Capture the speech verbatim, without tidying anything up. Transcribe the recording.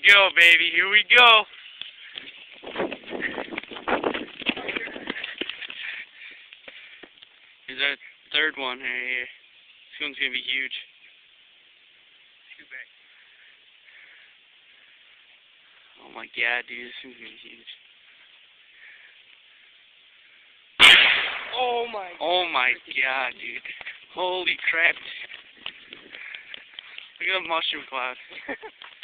go, baby. Here we go. Here's our third one right here. This one's gonna be huge. Too big. Oh my god, dude, this one's gonna be huge. Oh my. Oh my god, dude. Holy crap. Look at the mushroom cloud.